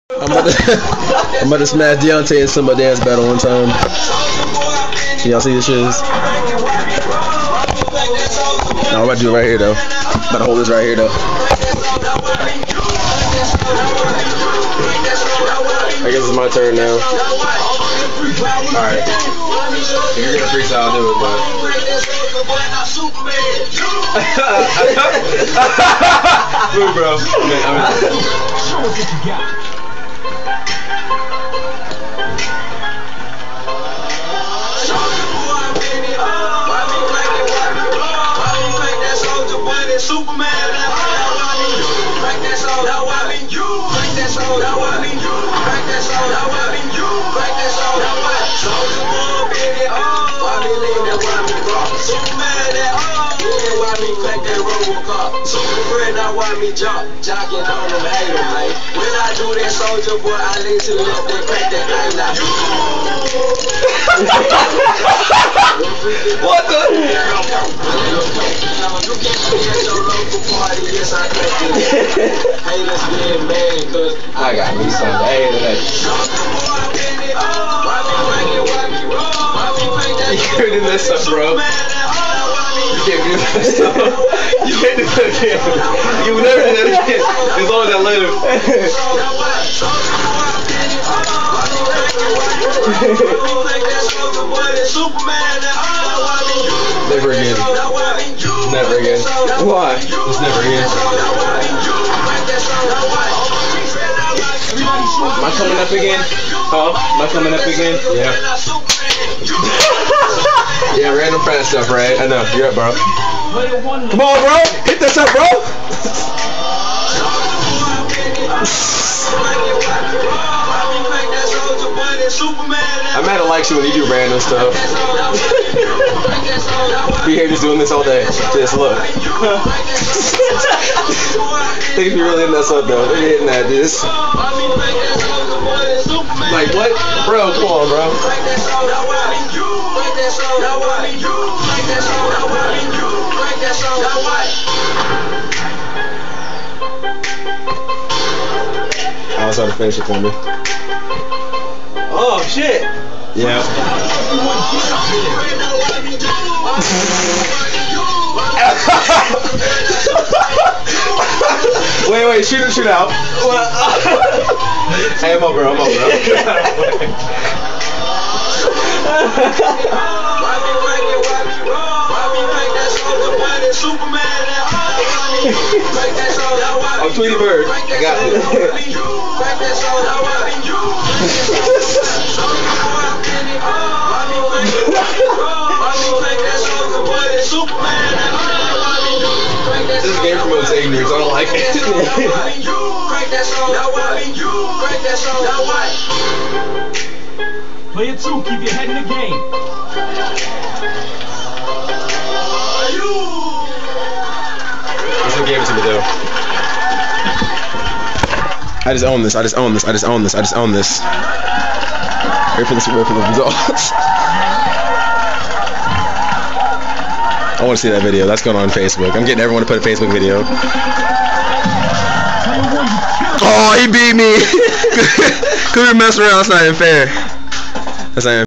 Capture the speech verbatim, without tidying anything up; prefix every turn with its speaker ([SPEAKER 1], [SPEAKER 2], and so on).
[SPEAKER 1] I'm about to, I'm about to smash Deontay in some dance battle one time. Can y'all see this shit? No, I'm about to do it right here though. I'm about to hold this right here though. I guess it's my turn now. Alright. If you're gonna freestyle, I'll do it, but. Move, bro. I mean, I mean. Show us what you got. Superman, break that soul, now I mean you, break that soul, now I mean you, break that soul, now I mean you, break that soul, now I Soulja Boy, baby, oh, why me lean that, why me rock, Superman, that, oh, yeah, why me crack that Robocop, Super Friend, now why me jump, jocking on them, hate them, man, when I do that Soulja Boy, I lean to the left, they crack that thing, now, what the? You can't forget your local party, yes I cracked it. Hey, let's get mad, cause I got me some bad today. You can't do that stuff, bro. You can't do that stuff. You can't do that again. You will never do that again. As long as I live. Never again. Never again. Why? Just never again. Am I coming up again? Huh? Am I coming up again? Yeah. Yeah, random friend stuff, right? I know. You're up, bro. Come on, bro. Hit this up, bro. I'm mad at likes you when you do random stuff. Be here just doing this all day. Just look. Think if you really hitting that up though. They're hitting that, just. Like what? Bro, come on, bro. I was trying to finish it for me. Oh shit! Yeah. wait, wait, shoot it, shoot out. Hey, I'm up, bro. I'm up, bro. I'm Tweety Bird. I got it. This game promotes ignorance. I don't like it.
[SPEAKER 2] Play it too. Keep your head in the game.
[SPEAKER 1] This one gave it to me though. I just own this. I just own this. I just own this. I just own this. Wait for this. Wait for the results. I want to see that video. That's going on Facebook. I'm getting everyone to put a Facebook video. Oh, he beat me. Couldn't mess around. That's not even fair. That's not even